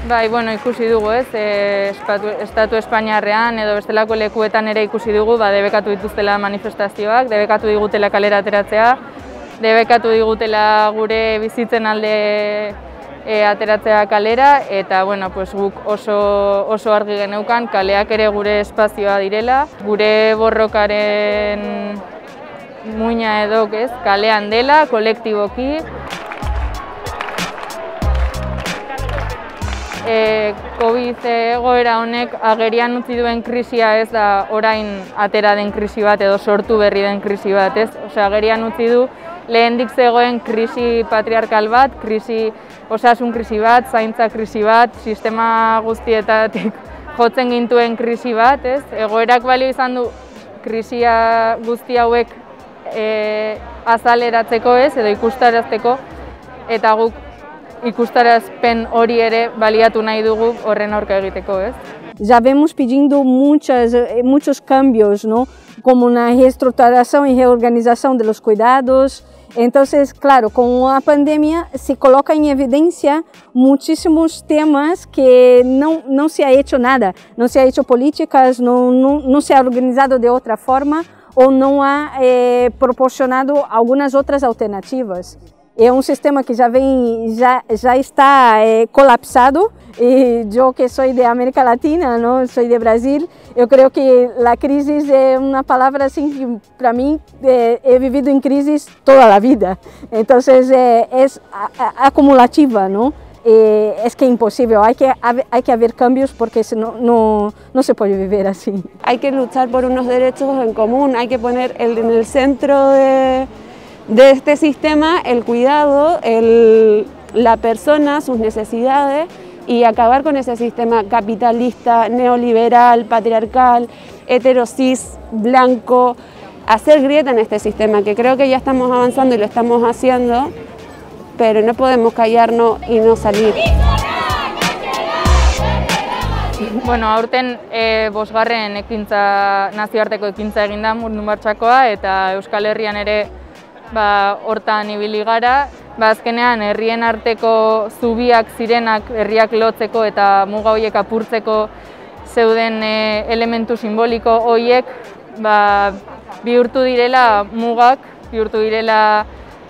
Bai, bueno, ikusi dugu, ez, Estatu Espainiarrean edo bestelako lekuetan ere ikusi dugu, debekatu dituztela manifestazioak, debekatu digutela kalera ateratzea, debekatu digutela gure bizitzen alde ateratzea kalera, eta bueno, pues, guk oso argi geneukan kaleak ere gure espazioa direla, gure borrokaren muina edo, ez, kalean dela, kolektiboki. COVID egoera honek agerian utzi duen krisia ez da orain atera den krisi bat edo sortu berri den krisi bat, ez? Osea, agerian utzi du lehendik zegoen krisi patriarkal bat, osasun krisi bat, zaintza krisi bat, sistema guztietatik jotzen gintuen krisi bat, ez? Egoerak balio izan du krisia guzti hauek azaleratzeko, ez, edo ikustarazteko, eta guk ikustarazpen hori ere baliatu nahi dugu horren aurka egiteko, ez? Já vemos pedindo muchos cambios, ¿no? Como na reestruturação y reorganização de los cuidados. Entonces, claro, con la pandemia se coloca en evidencia muchísimos temas que no se ha hecho nada, no se ha hecho políticas, no se ha organizado de otra forma o no ha proporcionado algunas otras alternativas. É um sistema que já está colapsado e eu que sou de América Latina, não, sou de Brasil, eu creio que a crise é uma palavra assim que para mim he vivido em crises toda a vida, então é acumulativa, não? Es que es imposible, hay que haber cambios porque no se puede vivir así. Hay que luchar por unos derechos en común, hay que poner en el centro de este sistema el cuidado, la persona, sus necesidades y acabar con ese sistema capitalista, neoliberal, patriarcal, heterosis, blanco, hacer grieta en este sistema, que creo que ya estamos avanzando y lo estamos haciendo, pero no podemos callarnos y no salir. Bueno, aurten bosgarren nazioarteko ekintza egin da Mundu Martxakoa eta Euskal Herrian ere hortan ibili gara. Azkenean herrien arteko zubiak zirenak herriak lotzeko eta muga horiek apurtzeko zeuden elementu simboliko horiek bihurtu direla mugak, bihurtu direla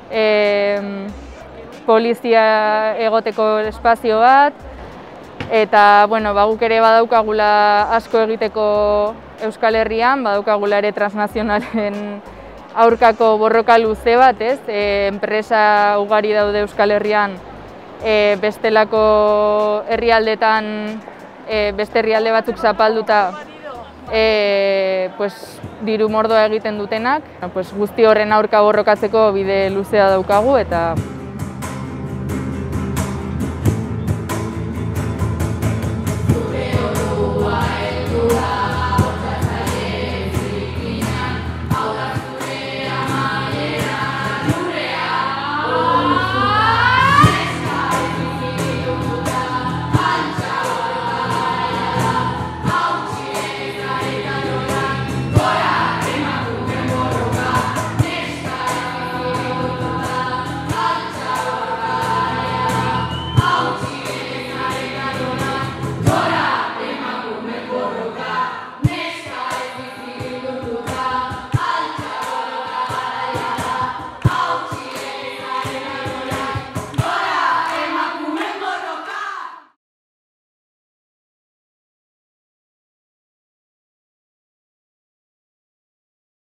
polizia egoteko espazio bat, eta guk ere badaukagula asko egiteko Euskal Herrian, badaukagula ere transnazionalen aurkako borroka luze bat, ez? Enpresa ugari daude Euskal Herrian, bestelako herrialdetan, beste herrialde batzuk zapalduta diru mordoa egiten dutenak. Guzti horren aurka borrokatzeko bide luzea daukagu eta